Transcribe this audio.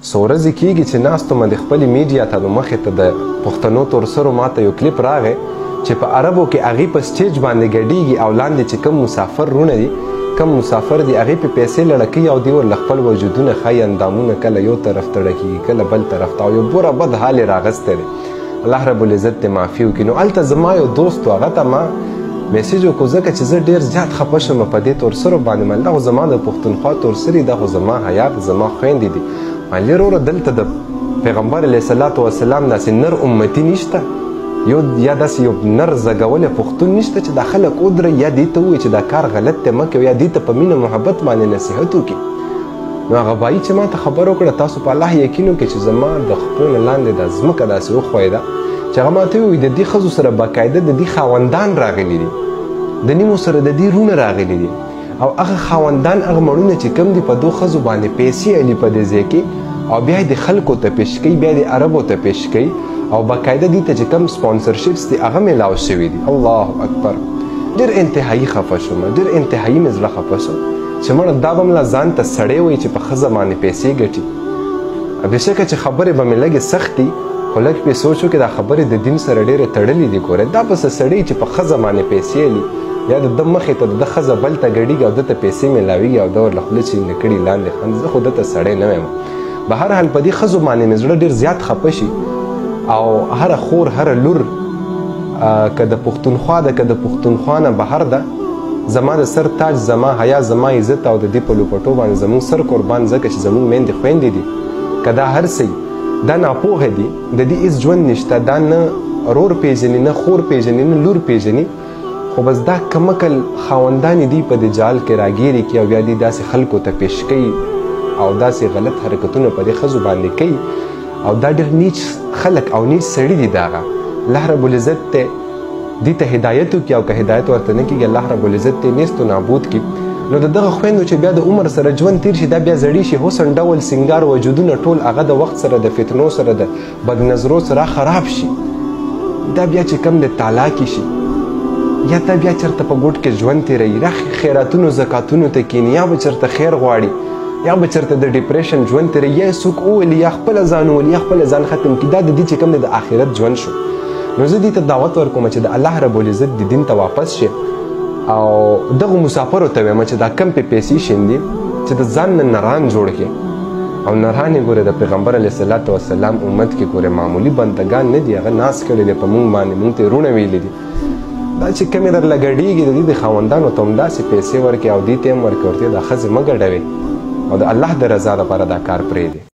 څو ورځې کېږي چې ناست وم د خپلې میډیا ته نو مخې ته د پښتنو تورسرو ماته یو کلیپ راغی چې په عربو کې هغې په سټیج باندې ګډېږي او لاندې چې کوم مسافر رونه دي کم مسافر دي هغې پې پیسې لړکوي او دوی ورله خپل وجودونه ښایي اندامونه کله یو طرف ته ډکېږي کله بل طرف ته او یو بوره بد حال یې راغستی دی الله رب العزت دې معافي وکړي نو هلته زما یو دوست و هغه ته ما میسیج وکړو ځکه چې زه ډېر زیات خفه شوم په دې تورسرو باندې من دا خو زما د پښتونخوا تورسري دا خو زما حیات زما خویندې دي ما لرې وروره دلته د پیغمبر علیه صلات وسلام داسې نر امتي نشته یا داسې یو نر زږولی پښتون نشته چې دا خلک ودرئ یا دې ته ووایي چې دا کار غلط دی مه کوئ یا دې ته په مینه محبت باندې نصیحت وکړي نو هغه بایي چې ما ته خبره وکړه تاسو په الله یقین وکړئ چې زما د خپلو نه لاندې دا ځمکه داسې وښویده چې هغه ما ته ووایي د دې ښځو سره باقاعده د دې خاوندان راغلي دي د نیمو سره د دې رونه راغلي دي او هغه خاوندان هغه مړونه چې کوم دي په دو ښځو باندې پیسې علي په دې ځای کې او بیا یې د خلکو ته پیش کوي بیا د عربو ته پیش کوي او باقاعده دې ته چې کوم سپانسرشپس دي هغه میلاو شوي دي الله اکبر ډېر انتهایي خفه شوم ډېر انتهایي مې زړه خفه شو چې مړه دا به مله ځان ته سړی وایي چې په ښځه باندې پیسې ګټي بېشکه چې خبرې به مې لږې سختې خو لږ پې سوچ وکړې دا خبرې د دین سره ډېرې تړلې دي ګوره دا به څه سړی چې په ښځه باندې پیسې علي یا د ده مخې ته د ده ښځه بل ته ګډېږي او ده ته پیسې میلاویږي او ده ورله خوله چینې کړي لاندې خند زه خو ده ته سړی نه وایم به هر حال په دې ښځو باندې مې زړه ډېر زیات خفه شي او هره خور هره لور که د پښتونخوا ده که د پښتونخوا نه بهر ده زما د سر تاج زما حیا زما عزت او د دې په لوپټو باندې زموږ سر قربان ځکه چې زموږ میندې خویندې دي که دا هر څه دا ناپوهه دي د دې هېڅ ژوند نشته دا نه رور پیژني نه خور پیژني نه لور پیژني خو بس دا کمکل خاوندانې دي په دې جال کې راګیرې کړي او بیا دې داسې خلکو ته پیش کوي او داسې غلط حرکتونه په دې ښځو باندې کوي او دا ډېر نیچ خلک او نیچ سړي دي د هغه الله رب العزت ته دې ته هدایت وکړي او که هدایت ورته نه کېږي الله رب العزت ته نیست و نابود کړي نو د دغه خویندو چې بیا د عمر سره ژوند تیر شي دا بیا زړي شي حسن ډول سنګار وجودونه ټول هغه د وخت سره د فتنو سره د بدنظرو سره خراب شي دا بیا چې کم د طلاقې شي یا دا بیا چېرته په ګوټ کې ژوند تېروي یا خیراتونو زکاتونو ته کښېني یا به چېرته خیر غواړي یا به چېرته د ډیپریشن ژوند تېروي یا څوک وولي یا خپله ځان وولي یا خپله ځان ختم کړي دا د دې چې کوم دی د آخرت ژوند شو نو زه دې ته دعوت ورکوم چې د الله رب العزت د دین ته واپس شي او دغو مسافرو ته وایم چې دا کم پې پیسې شیندي چې د ځان نه نران جوړ کړي او نران یې ګوره د پیغمبر علیه صلات وسلام امت کې ګوره معمولي بندګان نه دي هغه ناز کړی دی په موږ باندې موږ ته یې رونه ویلي دي دا چې کمې درله ګډېږي د دې د خاوندانو ته هم داسې پیسې ورکړي او دې ته هم ورکړي ورته دا ښځې مه ګډوئ او د الله د رضا لپاره دا کار پرېږدئ